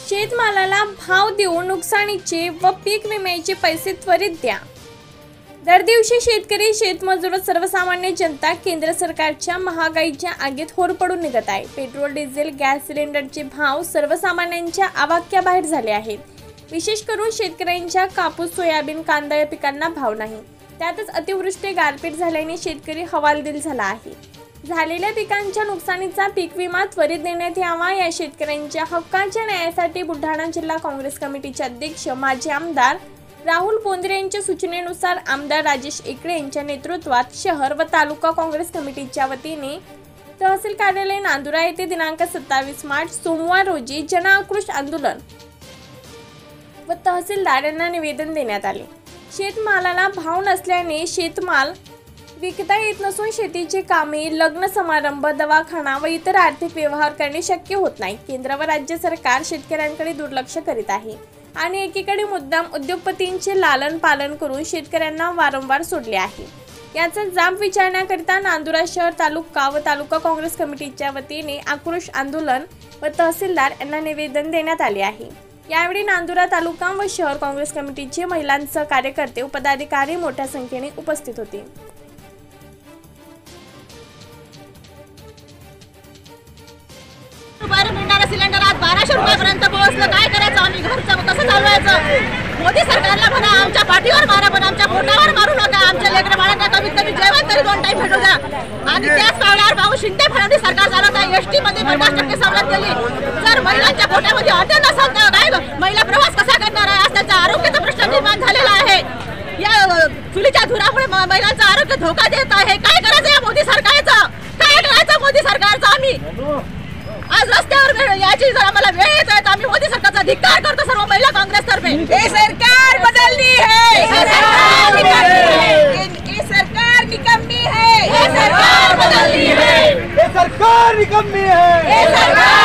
शेतमालाला भाव देऊन नुकसानीचे व पीक विम्याचे पैसे त्वरित द्या। दर दिवशी शेतकरी, शेतमजूर, सर्वसामान्य जनता केंद्र सरकारच्या महागाईच्या आगीत होरपळून निघत आहे। पेट्रोल, डिझेल, गॅस सिलेंडरचे भाव सर्वसामान्यांच्या आवाक्याबाहेर झाले आहेत। विशेष करून शेतकऱ्यांच्या कापूस, सोयाबीन, कांदा या पिकांना भाव नाही। त्यातच अतिवृष्टी, गारपीट झाल्याने शेतकरी हवालदिल झाला आहे। झालेल्या पिकांच्या नुकसानीचा पीक विमा त्वरित देण्यात यावा, या शेतकऱ्यांच्या हक्काच्या न्यायासाठी बुलढाणा जिल्हा काँग्रेस कमिटीचे अध्यक्ष माजी आमदार राहुल बोंद्रे यांच्या सूचनेनुसार आमदार राजेश एकळे यांच्या नेतृत्वात शहर व तालुका काँग्रेस कमिटीच्या वतीने तहसील कार्यालय नांदुरा येथे दिनांक 27 मार्च सोमवार रोजी जनआक्रोश आंदोलन व तहसीलदार यांना निवेदन देण्यात आले। शेतमालाला भाव नसल्याने शेतमाल विकता येत नसून शेतीची कामे, लग्न समारंभ, दवाखाना व इतर आर्थिक व्यवहार करणे शक्य होत नाही। केंद्र व राज्य सरकार शेतकऱ्यांकडे दुर्लक्ष करीत आहे आणि एकीकडे मुद्दाम उद्योगपतींचे लालन पालन करून शेतकऱ्यांना वारंवार सोडले आहे। याचा जाब विचारण्याकरिता नांदुरा शहर, तालुका व तालुका काँग्रेस कमिटीच्या वतीने आक्रोश आंदोलन व तहसीलदार यांना निवेदन देण्यात आले आहे। यावेळी नांदुरा तालुका व शहर काँग्रेस कमिटीचे महिलांसह कार्यकर्ते व पदाधिकारी मोठ्या संख्येने उपस्थित होते। सिलेंडर आज 1200 रुपयापर्यंत पोहोचलं। काय करायचं आम्ही? घरचं कसं चालवायचं? मोदी सरकारला म्हणा आमच्या पाठीवर मारा, पण आमच्या पोटावर मारू नका। आमच्या लेकरं बाळांना कमीत कमी जेवण तरी 2 टाइम भेटू द्या। आणि त्याच पावलावर भाऊ शिंदे फडणवीस सरकार चालवत आहे। एसटी मध्ये 50% सवलत दिली। जर महिलांच्या पोटामध्ये अन्न नसेल तर काय महिला प्रवास कसा करणार आहे? आज त्यांचा आरोग्याचा प्रश्न निर्माण झालेला आहे। या चुलीच्या धुरामुळे महिलांचं आरोग्य धोका देत आहे। काय करायचं या मोदी सरकारचं? काय करायचं मोदी सरकारचं? आम्ही आज रस्त्यावर याची जर आम्हाला वेळ येत आहे तर आम्ही मोदी सरकारचा धिक्कार करतो सर्व महिला काँग्रेस तर्फे। ये सरकार बदलनी है, ये सरकार निकम्मी है, ये सरकार बदलनी है, ये सरकार निकम्मी है, ये सरकार